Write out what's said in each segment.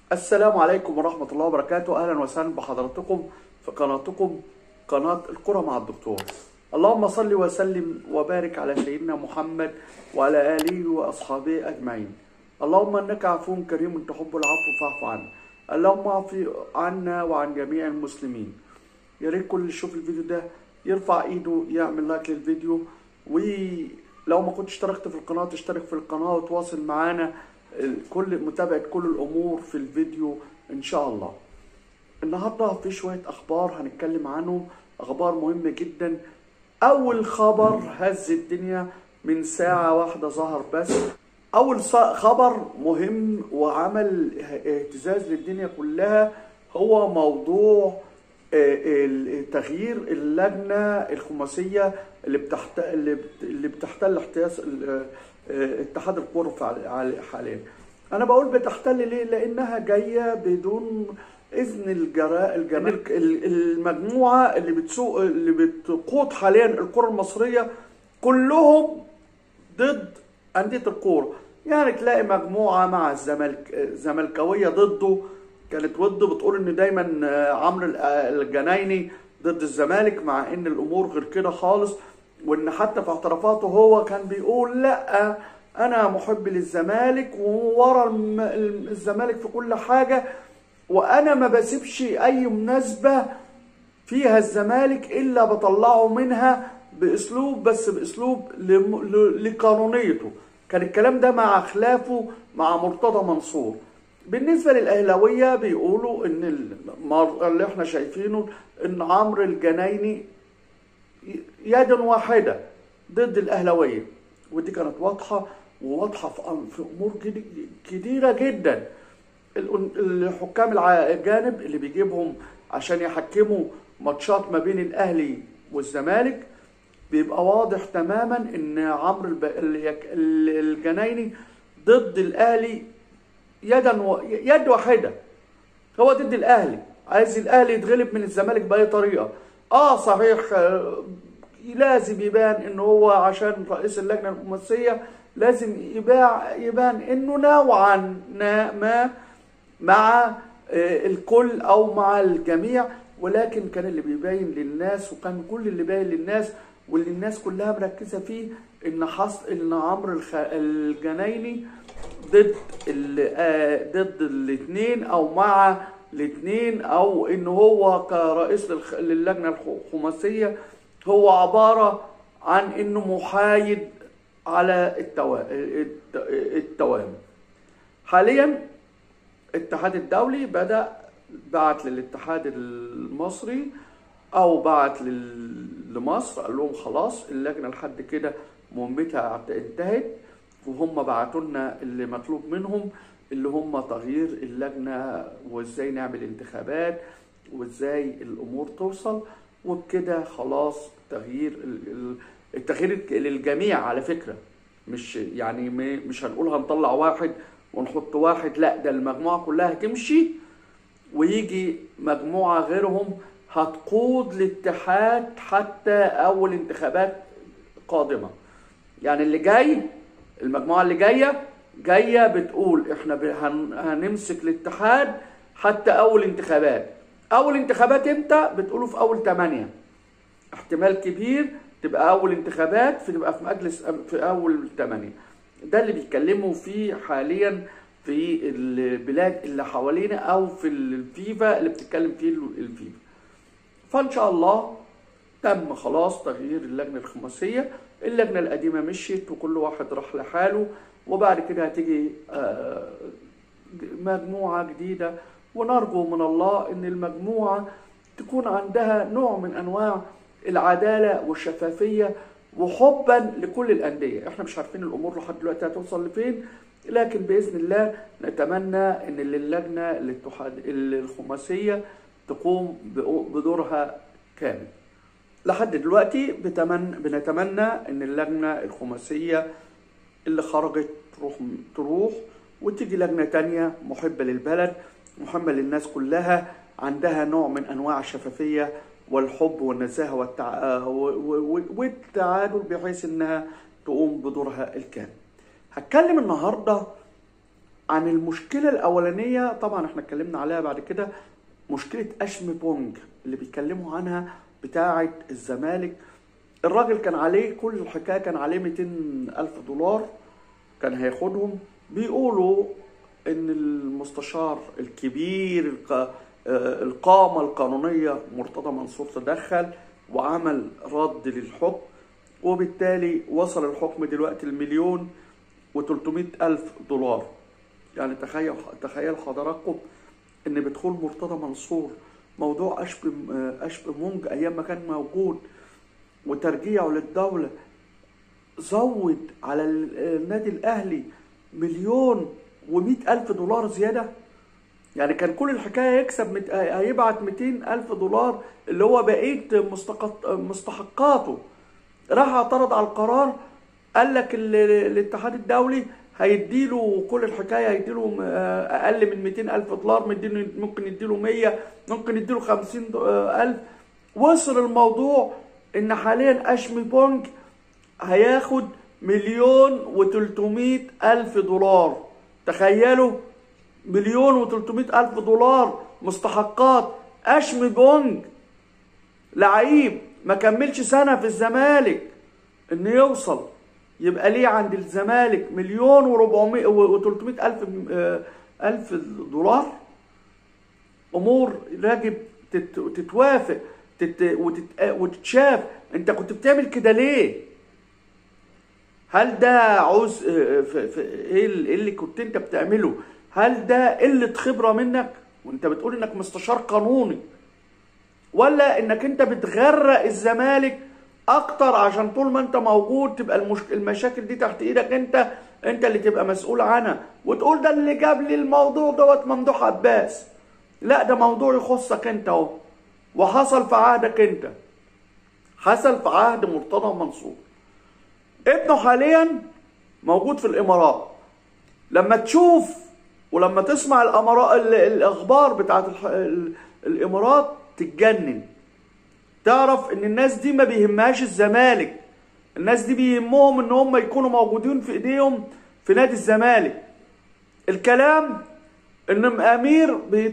السلام عليكم ورحمة الله وبركاته. أهلا وسهلا بحضراتكم في قناتكم قناة الكرة مع الدكتور. اللهم صل وسلم وبارك على سيدنا محمد وعلى آله وأصحابه أجمعين. اللهم إنك عفو كريم تحب العفو فاعف عنا. اللهم اعف عنا وعن جميع المسلمين. يا ريت كل اللي يشوف الفيديو ده يرفع ايده يعمل لايك للفيديو، ولو ما كنتش اشتركت في القناة تشترك في القناة وتواصل معانا متابعة كل الأمور في الفيديو إن شاء الله. النهاردة في شوية أخبار هنتكلم عنهم، أخبار مهمة جدا. أول خبر هز الدنيا من ساعة واحدة ظهر، بس أول خبر مهم وعمل اهتزاز للدنيا كلها هو موضوع تغيير اللجنة الخماسية اللي بتحتل احتياس اتحاد الكورة حاليا. أنا بقول بتحتل ليه؟ لأنها جاية بدون إذن المجموعة اللي بتقود حاليا الكرة المصرية كلهم ضد أندية الكورة. يعني تلاقي مجموعة مع الزملكاوية ضده، كانت ضده بتقول إن دايما عمرو الجنايني ضد الزمالك، مع إن الأمور غير كده خالص، وإن حتى في اعترافاته هو كان بيقول لأ أنا محب للزمالك وورا الزمالك في كل حاجة، وأنا ما بسيبش أي مناسبة فيها الزمالك إلا بطلعه منها بأسلوب، بس بأسلوب لقانونيته. كان الكلام ده مع خلافه مع مرتضى منصور. بالنسبة للأهلاوية بيقولوا إن اللي احنا شايفينه إن عمرو الجنايني يد واحدة ضد الأهلاوية، ودي كانت واضحة في أمور كتيرة جدا. الحكام الأجانب اللي بيجيبهم عشان يحكموا ماتشات ما بين الأهلي والزمالك بيبقى واضح تماما إن عمرو الجنايني ضد الأهلي يد واحدة. هو ضد الأهلي، عايز الأهلي يتغلب من الزمالك بأي طريقة. صحيح، لازم يبان إنه هو عشان رئيس اللجنة الخماسية لازم يبان إنه نوعا ما مع الكل أو مع الجميع، ولكن كان اللي بيبين للناس، وكان كل اللي باين للناس واللي الناس كلها مركزة فيه إن عمرو الجنايني ضد الاثنين أو مع الاثنين، أو إن هو كرئيس للجنة الخماسية هو عبارة عن إنه محايد على التوام. حاليا الاتحاد الدولي بعت للاتحاد المصري أو بعت لمصر، قال لهم خلاص اللجنة لحد كده مهمتها انتهت، وهم بعتوا لنا اللي مطلوب منهم، اللي هم تغيير اللجنة وازاي نعمل انتخابات وازاي الأمور توصل. وبكده خلاص التغيير للجميع على فكرة، مش يعني مش هنقول هنطلع واحد ونحط واحد، لا ده المجموعة كلها هتمشي ويجي مجموعة غيرهم هتقود الاتحاد حتى أول انتخابات قادمة. يعني اللي جاي، المجموعة اللي جاية بتقول احنا هنمسك الاتحاد حتى أول انتخابات. أول انتخابات امتى؟ بتقولوا في أول 8، احتمال كبير تبقى أول انتخابات تبقى في مجلس في أول 8. ده اللي بيتكلموا فيه حاليا في البلاد اللي حوالينا أو في الفيفا اللي بتتكلم فيه الفيفا. فإن شاء الله تم خلاص تغيير اللجنة الخماسية. اللجنة القديمة مشيت وكل واحد راح لحاله، وبعد كده هتيجي مجموعة جديدة، ونرجو من الله ان المجموعة تكون عندها نوع من انواع العدالة والشفافية وحبا لكل الأندية. احنا مش عارفين الامور لحد دلوقتي هتوصل لفين، لكن بإذن الله نتمنى ان اللجنة الخماسية تقوم بدورها كامل. لحد دلوقتي بنتمنى ان اللجنة الخماسية اللي خرجت تروح وتيجي لجنة تانية محبة للبلد، محبة للناس كلها، عندها نوع من أنواع الشفافية والحب والنزاهة والتعادل، بحيث إنها تقوم بدورها الكامل. هتكلم النهاردة عن المشكله الاولانيه طبعا احنا اتكلمنا عليها بعد كده، مشكله اشمي بونج اللي بيتكلموا عنها بتاعه الزمالك. الراجل كان عليه كل الحكايه، كان عليه 200,000 دولار كان هياخدهم. بيقولوا ان المستشار الكبير القامة القانونية مرتضى منصور تدخل وعمل رد للحكم، وبالتالي وصل الحكم دلوقتي ل1,300,000 دولار. يعني تخيل حضراتكم ان بدخول مرتضى منصور موضوع اشب مونج ايام ما كان موجود وترجيعه للدولة زود على النادي الاهلي 1,100,000 دولار زيادة. يعني كان كل الحكاية يكسب هيبعت 200,000 دولار اللي هو بقية مستحقاته. راح اعترض على القرار، قال لك الاتحاد الدولي هيديله كل الحكاية، هيديله أقل من 200,000 دولار، ممكن يديله 100، ممكن يديله 50,000. وصل الموضوع إن حاليا أشمي بونج هياخد 1,300,000 دولار. تخيلوا 1,300,000 دولار مستحقات أشمي بونج، لعيب ما كملش سنة في الزمالك إن يوصل يبقى ليه عند الزمالك 1,300,000 دولار. أمور يجب تتوافق وتتشاف. أنت كنت بتعمل كده ليه؟ هل ده عوز ايه اللي كنت انت بتعمله؟ هل ده قلة خبرة منك وانت بتقول انك مستشار قانوني، ولا انك انت بتغرق الزمالك اكتر عشان طول ما انت موجود تبقى المشاكل دي تحت ايدك انت اللي تبقى مسؤول عنها، وتقول ده اللي جاب لي الموضوع دوت ممدوح عباس؟ لا، ده موضوع يخصك انت اهو، وحصل في عهدك انت، حصل في عهد مرتضى منصور. ابنه حاليا موجود في الامارات. لما تشوف ولما تسمع الاخبار بتاعت الامارات تتجنن. تعرف ان الناس دي ما بيهمهاش الزمالك، الناس دي بيهمهم ان هم يكونوا موجودين في ايديهم في نادي الزمالك. الكلام ان امير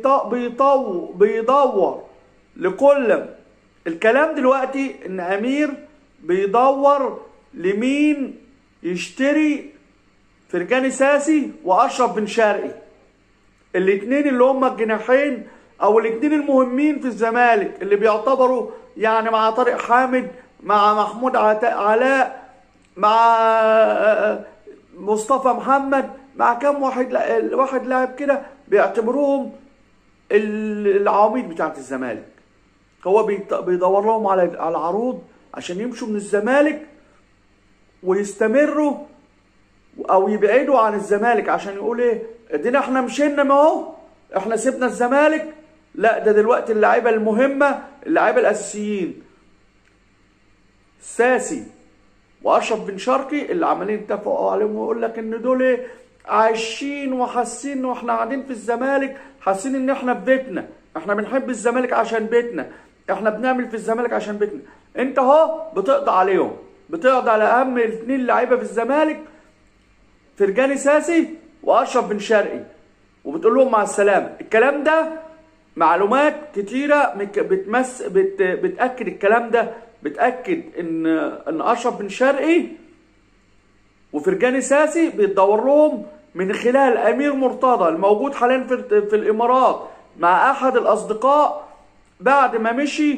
بيدور لكل الكلام دلوقتي ان امير بيدور لمين يشتري فرجاني ساسي واشرف بن شرقي، الاثنين اللي هم الجناحين او الاثنين المهمين في الزمالك، اللي بيعتبروا يعني مع طارق حامد، مع محمود علاء، مع مصطفى محمد، مع كام واحد لاعب كده بيعتبروهم العواميد بتاعت الزمالك. هو بيدور لهم على عروض عشان يمشوا من الزمالك ويستمروا او يبعدوا عن الزمالك، عشان يقول ايه؟ ادينا احنا مشينا، ما هو احنا سيبنا الزمالك. لا، ده دلوقتي اللعيبه المهمه، اللعيبه الاساسيين ساسي واشرف بن شرقي اللي عمالين يتفقوا عليهم، ويقول لك ان دول عايشين وحاسين واحنا قاعدين في الزمالك حاسين ان احنا في بيتنا، احنا بنحب الزمالك عشان بيتنا، احنا بنعمل في الزمالك عشان بيتنا. انت اهو بتقضي عليهم، بتقضي على اهم الاثنين لعيبه في الزمالك، فرجاني ساسي واشرف بن شرقي، وبتقول لهم مع السلامه. الكلام ده معلومات كتيره بتاكد الكلام ده، بتاكد ان اشرف بن شرقي وفرجاني ساسي بيتدور لهم من خلال امير مرتضى الموجود حاليا في الامارات مع احد الاصدقاء بعد ما مشي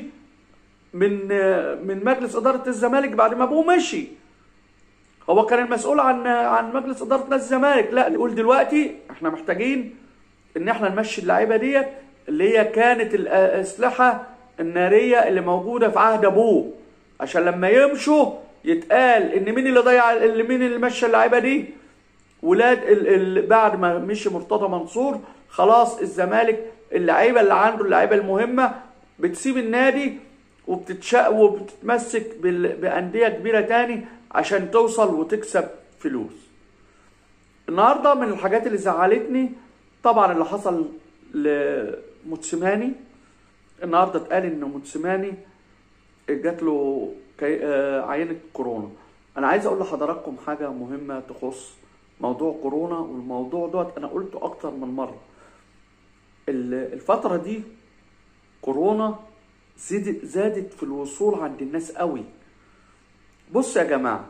من مجلس اداره الزمالك، بعد ما ابوه مشي. هو كان المسؤول عن مجلس اداره نادي الزمالك. لا، نقول دلوقتي احنا محتاجين ان احنا نمشي اللعيبه ديت اللي هي كانت الاسلحه الناريه اللي موجوده في عهد ابوه، عشان لما يمشوا يتقال ان مين اللي مشى اللعيبه دي؟ ولاد بعد ما مشي مرتضى منصور خلاص الزمالك اللعيبه اللي عنده، اللعيبه المهمه بتسيب النادي وبتتمسك بانديه كبيره تاني عشان توصل وتكسب فلوس. النهارده من الحاجات اللي زعلتني طبعا اللي حصل لموتسيماني. النهارده اتقال ان موتسيماني جات له عينه كورونا. انا عايز اقول لحضراتكم حاجه مهمه تخص موضوع كورونا، والموضوع دوت انا قلته اكتر من مرة. الفترة دي كورونا زادت في الوصول عند الناس قوي. بص يا جماعة،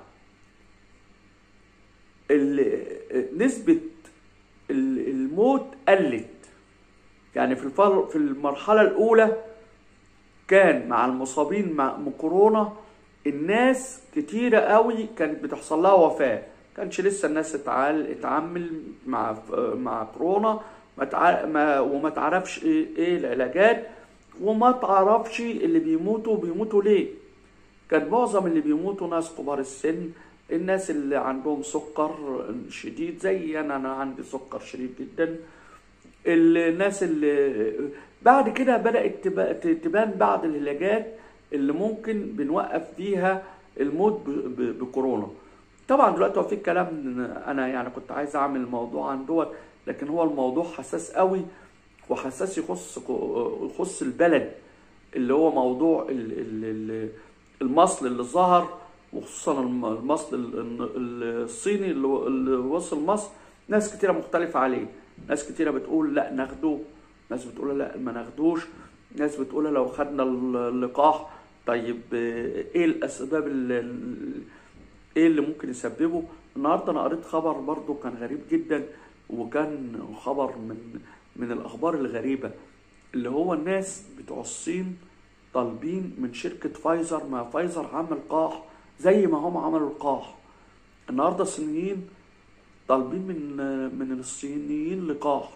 نسبة الموت قلت. يعني في المرحلة الأولى كان مع المصابين من كورونا الناس كتيرة قوي كانت بتحصل لها وفاة. كانش لسه الناس اتعامل مع كورونا، وما تعرفش ايه العلاجات، وما تعرفش اللي بيموتوا ليه. كان معظم اللي بيموتوا ناس كبار السن، الناس اللي عندهم سكر شديد زي انا عندي سكر شديد جدا. الناس اللي بعد كده بدأت تبان بعض العلاجات اللي ممكن بنوقف فيها الموت بكورونا. طبعا دلوقتي هو في كلام، انا يعني كنت عايز اعمل الموضوع عن دوت، لكن هو الموضوع حساس قوي، وحساس يخص البلد، اللي هو موضوع المصل اللي ظهر، وخصوصا المصل الصيني اللي وصل مصر. ناس كتيرة مختلفة عليه، ناس كتيرة بتقول لا ناخده، ناس بتقول لا ما ناخدوش، ناس بتقول لو خدنا اللقاح. طيب ايه الاسباب ايه اللي ممكن يسببه؟ النهارده انا قريت خبر برضو كان غريب جدا، وكان خبر من الاخبار الغريبة، اللي هو الناس بتوع الصين طالبين من شركة فايزر، ما فايزر عمل لقاح زي ما هم عملوا لقاح. النهارده الصينيين طالبين من الصينيين لقاح،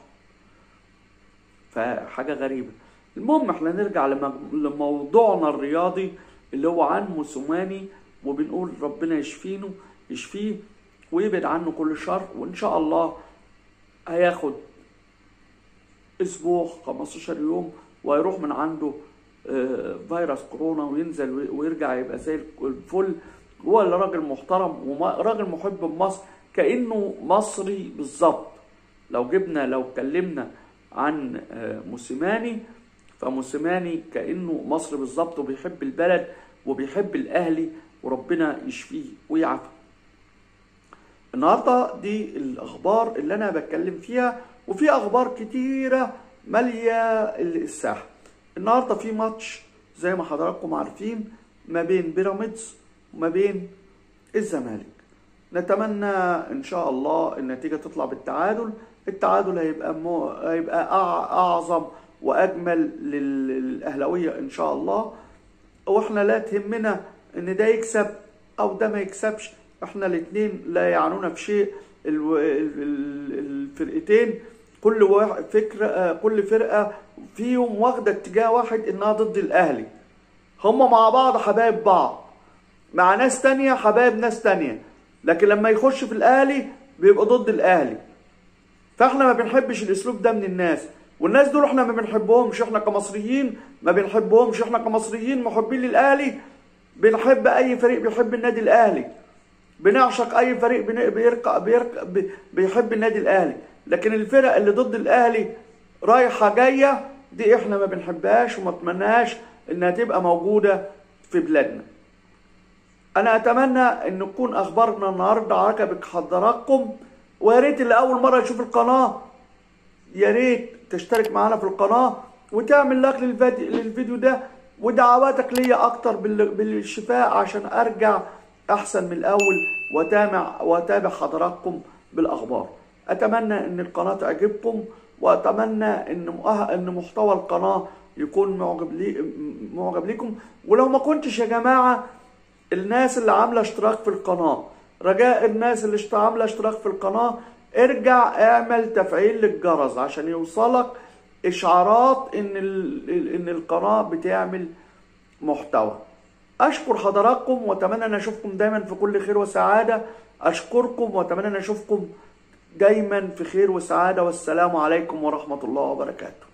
فحاجة غريبة. المهم احنا نرجع لموضوعنا الرياضي اللي هو عن موسوماني، وبنقول ربنا يشفيه ويبعد عنه كل شر، وان شاء الله هياخد اسبوع 15 يوم وهيروح من عنده فيروس كورونا، وينزل ويرجع يبقى زي الفل. هو اللي راجل محترم وراجل محب لمصر، كأنه مصري بالظبط. لو اتكلمنا عن موسيماني، فموسيماني كأنه مصري بالظبط، وبيحب البلد وبيحب الأهلي، وربنا يشفيه ويعافيه. النهارده دي الأخبار اللي أنا بتكلم فيها، وفي أخبار كتيرة مالية الساحة. النهارده في ماتش زي ما حضراتكم عارفين ما بين بيراميدز وما بين الزمالك. نتمنى ان شاء الله النتيجه تطلع بالتعادل. التعادل هيبقى اعظم واجمل للاهلاويه ان شاء الله. واحنا لا تهمنا ان ده يكسب او ده ما يكسبش، احنا الاثنين لا يعنونا في شيء. الفرقتين كل فرقه فيهم واخده اتجاه واحد، انها ضد الاهلي. هما مع بعض حبايب بعض، مع ناس تانية حبايب ناس تانية، لكن لما يخش في الاهلي بيبقى ضد الاهلي. فاحنا ما بنحبش الاسلوب ده من الناس، والناس دول احنا ما بنحبهمش. احنا كمصريين ما بنحبهمش، احنا كمصريين محبين للاهلي، بنحب اي فريق بيحب النادي الاهلي، بنعشق اي فريق بيحب النادي الاهلي. لكن الفرق اللي ضد الاهلي رايحه جايه دي احنا ما بنحبهاش وما نتمناهاش انها تبقى موجوده في بلادنا. انا اتمنى ان تكون اخبارنا النهارده عجبت حضراتكم، ويا ريت اللي اول مره يشوف القناه يا ريت تشترك معانا في القناه وتعمل لايك للفيديو ده، ودعواتك ليا اكتر بالشفاء عشان ارجع احسن من الاول واتابع حضراتكم بالاخبار. اتمنى ان القناه تعجبكم، واتمنى ان محتوى القناه يكون معجب ليكم. ولو ما كنتش يا جماعه، الناس اللي عامله اشتراك في القناه، رجاء الناس اللي عامله اشتراك في القناه ارجع اعمل تفعيل للجرس عشان يوصلك اشعارات ان القناه بتعمل محتوى. اشكر حضراتكم واتمنى ان اشوفكم دايما في كل خير وسعاده. اشكركم واتمنى ان اشوفكم دايما في خير وسعاده، والسلام عليكم ورحمه الله وبركاته.